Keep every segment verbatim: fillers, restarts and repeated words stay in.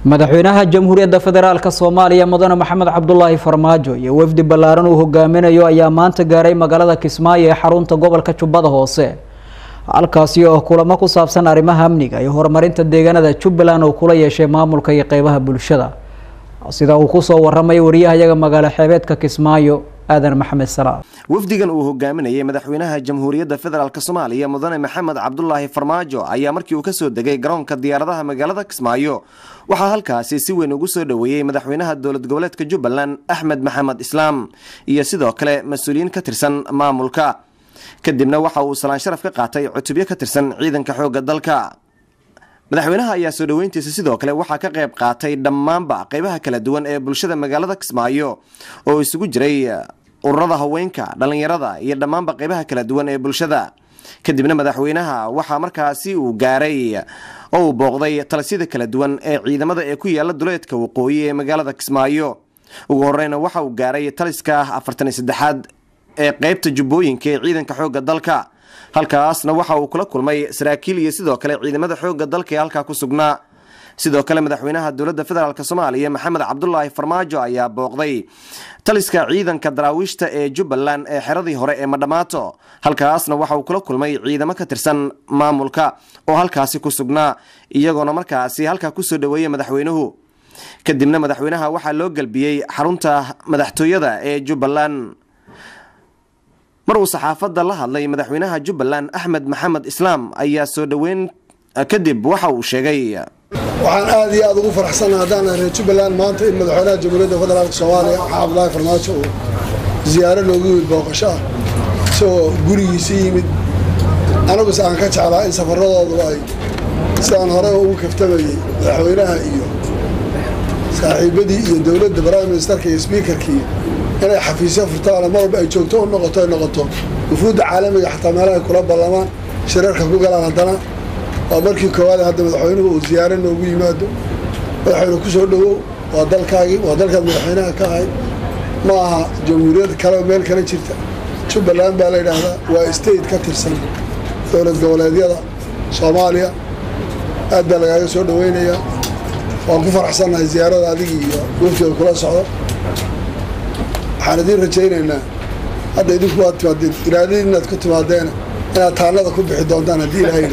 madaxweynaha jamhuuriyadda federaalka Soomaaliya mudane Maxamed Cabdullaahi Farmaajo iyo wafdi ballaaran uu hogaaminayo ayaa maanta gaaray magaalada Kismaayo ee xarunta gobolka Jubbada Hoose halkaasi oo kulamo ku saabsan arrimaha amniga iyo horumarinta deegaanada Jubbaland oo kula yeeshay maamulka iyo qaybaha bulshada sida uu ku soo waramay wariyaha magaalo xeebeedka Kismaayo آدم محمد سلام وفديgan uu hogaaminayay madaxweynaha jamhuuriyadda federaalka Soomaaliya mudane Maxamed Cabdullaahi Farmaajo ayaa markii uu ka soo degay garoonka diyaaradaha magaalada Kismaayo waxa halkaasi si weyn ugu soo dhaweeyay madaxweynaha dowlad goboleedka Jubbaland Axmed Maxamed Islaam iyo sidoo kale mas'uuliyiin ka tirsan maamulka kadibna waxa uu salaan sharaf ka qaatay cutubyo ka tirsan ciidanka xoogga dalka madaxweynaha ayaa soo dhaweyntiisa sidoo kale waxa ka qayb qaatay dhammaanba qaybaha kala duwan ee bulshada magaalada Kismaayo oo isugu jiray ururada haweenka dhalinyarada iyo dhammaanba qaybaha kala duwan ee bulshada kadibna madaxweynaha waxa markaasi uu gaaray oo booqday talisada kala duwan ee ciidamada ee ku yaala duleedka waqooyi ee magaalada Kismaayo ugu horreeyna waxa uu gaaray taliska afartan iyo saddexaad ee qaybta jubbooyinka ee ciidanka xoogga dalka halkaasna waxa uu kula kulmay saraakiil iyo sidoo kale ciidamada xoogga dalka ee halka ku sugnaa sidoo kale madaxweynaha dowladda federaalka Soomaaliya Maxamed Cabdullaahi Farmaajo ayaa booqday taliska ciidanka daraawiishta ee Jubbaland ee xeradii hore ee Madhamaato halkaasna waxa uu kula kulmay ciidamo ka tirsan maamulka oo halkaasi ku sugnaa iyagoona markaasi halka ku soo dhaweeyay madaxweynuhu kadibna madaxweynaha waxa loo galbiyay xarunta madaxtooyada ee Jubbaland maruu saxaafadda la hadlay madaxweynaha Jubbaland Axmed Maxamed Islaam ayaa soo dhaweyn kadib waxa uu sheegay waxaan aad iyo aad ugu faraxsanahay hadaan reer Jubbaland maanta in madaxweynaha jamhuuriyadda federaalka Soomaaliya Cabdullaahi Farmaajo uu ziyaaro loogu yimid booqasho soo gurigiisa yimid anagu saan ka jeclaa in safaradoodu ay sidaan hore ugu kaftamayay madaxweynaha iyo saaxiibadii iyo dowladda prime ministerka iyo speakerkii inay xafiisyo furtaan marba ay joogto oo noqoto noqoto wufuudda caalamiga xataa meelaha kula ballamaan shirarka ku galaan hadana waa markii koowaad hadda madaxweynuhu uu ziyaaro noogu yimaado madaxweyne ku soo dhawow waa dalkaagii waa dalka madaxweynaha ka ahay ma aha jamhuuriyad kale meel kale jirta Jubbaland baa la yiraahdaa waa state ka tirsan dowlad goboleedyada Soomaaliya aad baa laga soo dhaweynayaa waan ku faraxsanahay ziyaarada adiga iyo wafdiga kula socdo waxaan idin rajaynaynaa hadda idinku waad timaadeen iraadeen inaad ku timaadeen inaad taanada ku bixi doontaan haddii ilaahay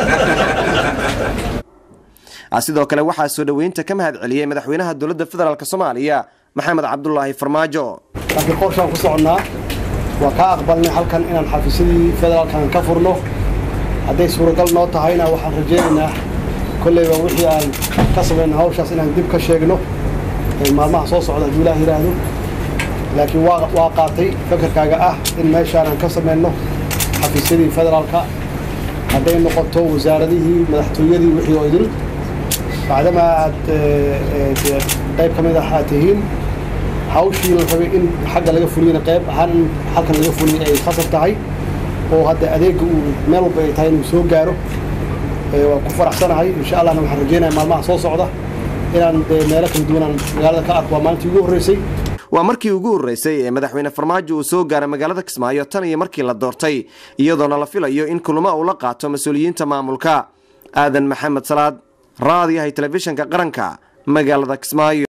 ah sidoo kale waxaa soo dhaweynta ka mahad celiyay madaxweynaha dowladda federaalka Soomaaliya Maxamed Cabdullaahi Farmaajo laakiin qorshaan ku soconaa waa ka aqbalnay halkan inaan xafiisyadii federaalkan ka furno hadday suuragal noo tahayna waxaan rajaynaynaa kollayba wixii aan ka sameeyno hawshaas inaan dib ka sheegno maalmaha soo socda haddii ilaahay yiraahdo laakiin waa waa qaatay fakarkaaga ah in meeshaan aan ka sameeyno xafiisyadii federaalka hadday noqoto wasaaradihii madaxtooyadii wixii oo idil bacdama aad qayb ka mid ah aad tihiin hawshii la rabay in xagga laga fuliyana qayb ahaan halkan laga fuliyay ay khasab tahay oo hadda adeegga uu meel walba ay tahay inuu soo gaaro waa ku faraxsanahay insha allahna waxaan rajaynayaa maalmaha soo socda inaan meelo kala duwan magaalada ka arko maalintii ugu horreysay waa markii ugu horeysay ee madaxweyne Farmaajo uu soo gaaray magaalada Kismaayo tan iyo markii la doortay iyadoona la filayo in kulamo uu la qaato mas'uuliyiinta maamulka Aadan Maxamed Salaad raadiyaha telefishinka qaranka magaalada Kismaayo.